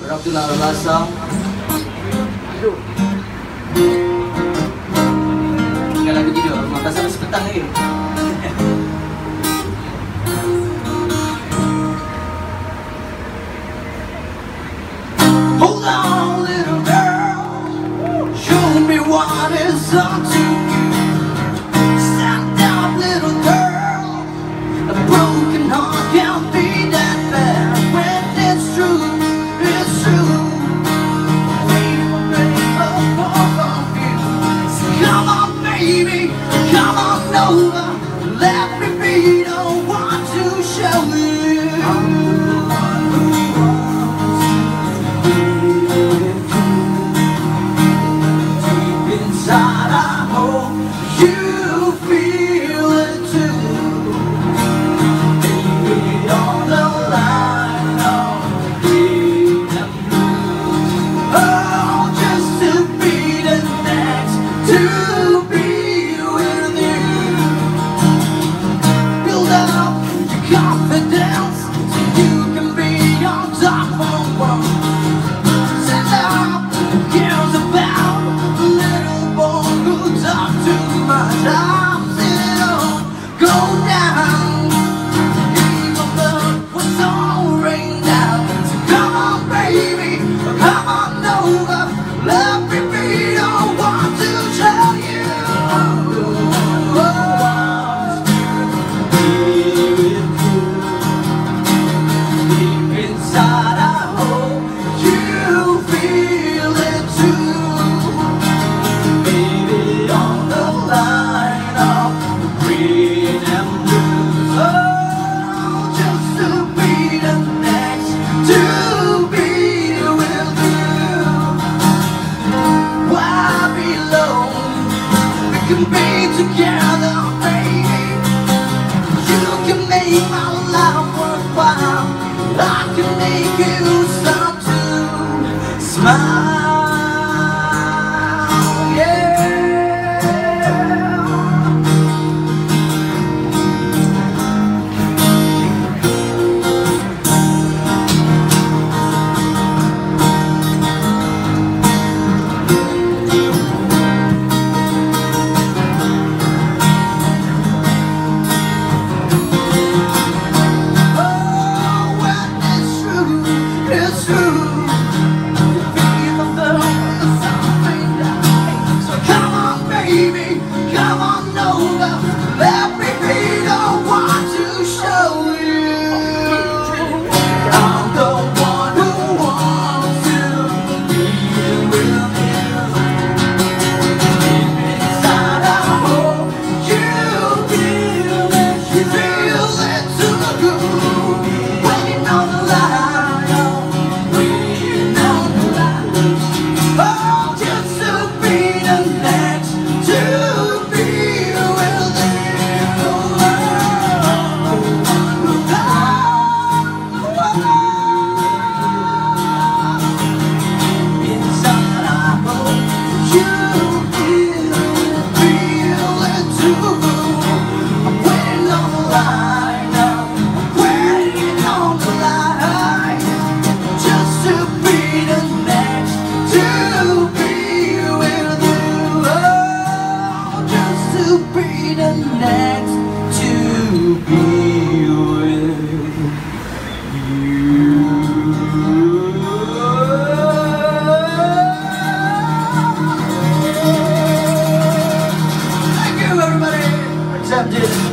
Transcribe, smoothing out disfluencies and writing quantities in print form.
Harap ito na lasang. Tinggal lagu tidur, mata sama sepetang lagi. Hold on, little girl, show me what is up to you. Stand up, little girl, a broken heart can't be that bad when it's true, it's true. Come on, baby, come on over. Let me be the one to show you. I'm the one who wants to be with you. Deep inside, I hope you feel it too. Baby, on the line of green and blue. Oh, just to be the next to be with you. Build up your confidence so you can be on top of the world. Send out cares about the little boy who talked too much. I'm seeing it all go down, even though it's all rained out. So come on, baby, come on over. Let me be the one to tell you. I'm the one who wants to be with you. Deep inside, I hope you feel it too. Baby, on the line of green and blue. Oh, just to be the next to be with you. Why be alone? We can be together, baby. You can make my life worthwhile. I can make you start to smile. Yeah. It's true. You feel the sun down. So come on, baby, come on over. Let me be the one to show you. I'm the one who wants to be with you. Deep inside, I hope you feel it. You feel it too. Waiting on the line. Oh, just to be the next to be with you. Inside, I hope you feel it too. I'm waiting on the line now. I'm waiting on the line. Just to be the next to be with you. Oh, just to be the next to be with you. Thank you, everybody. Accepted.